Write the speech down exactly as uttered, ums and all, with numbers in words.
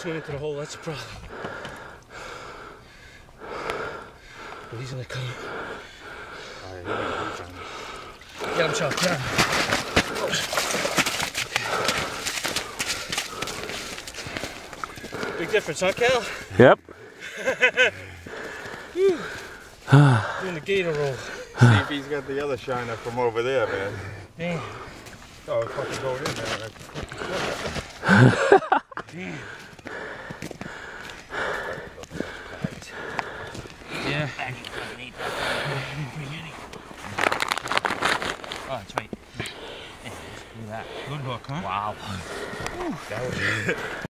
swim into the hole, that's a problem. But he's gonna come. Alright, he'll be huge on me. Get him, Chuck, get him. Okay. Big difference, huh, Cal? Yep. Doing the gator roll. See if he's got the other shiner from over there, man. Damn. Oh, it's fucking going in there. Damn. Yeah. Oh, that's right. Look at that. Good hook, huh? Wow. That was